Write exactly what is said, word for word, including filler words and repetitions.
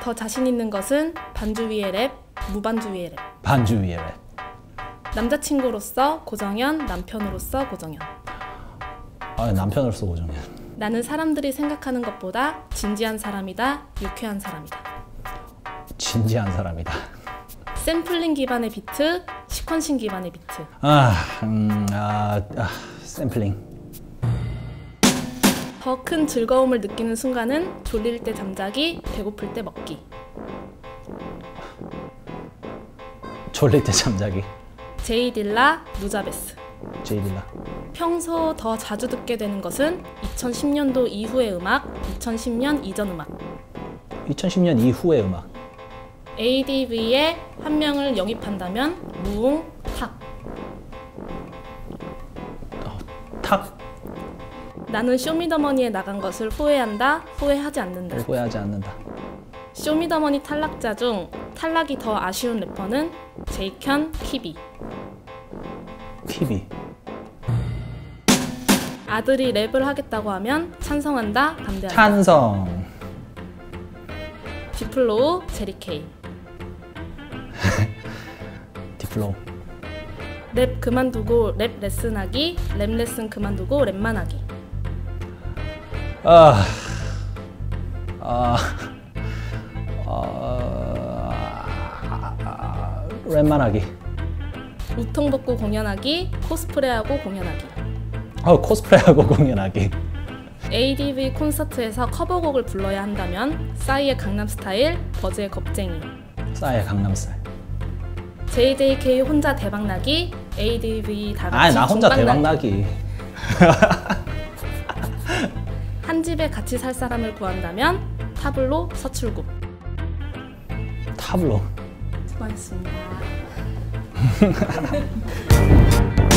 더 자신 있는 것은 반주 위의 랩, 무반주 위의 랩. 반주 위의 랩. 남자친구로서 고정현, 남편으로서 고정현. 아, 남편으로서 고정현. 나는 사람들이 생각하는 것보다 진지한 사람이다, 유쾌한 사람이다. 진지한 사람이다. 샘플링 기반의 비트, 시퀀싱 기반의 비트. 아, 음, 아, 아 샘플링. 더 큰 즐거움을 느끼는 순간은 졸릴 때 잠자기, 배고플 때 먹기. 졸릴 때 잠자기. 제이딜라, 누자베스. 제이딜라. 평소 더 자주 듣게 되는 것은 이천십 년도 이후의 음악, 이천십 년 이전 음악. 이천십 년 이후의 음악. 에이디브이에 한 명을 영입한다면 무웅, 탁. 어, 탁. 나는 쇼미더머니에 나간 것을 후회한다, 후회하지 않는다. 후회하지 않는다. 쇼미더머니 탈락자 중 탈락이 더 아쉬운 래퍼는 제이켠, 키비. 키비. 아들이 랩을 하겠다고 하면 찬성한다, 반대한다. 찬성. 디플로우, 제리케이. 디플로우. 랩 그만두고 랩 레슨하기, 랩 레슨 그만두고 랩만 하기. 아, 아, 아, 아, 랩만 하기. 우통 벗고 공연하기, 코스프레하고 공연하기. 어, 코스프레하고 공연하기. 에이디브이 콘서트에서 커버곡을 불러야 한다면 싸이의 강남스타일, 버즈의 겁쟁이. 싸이의 강남스타일. 제이제이케이 혼자 대박나기, 에이디브이 다 아, 같이 나 혼자 중박나기. 대박나기. 한 집에 같이 살 사람을 구한다면 타블로, 서출구. 타블로. 수고하셨습니다.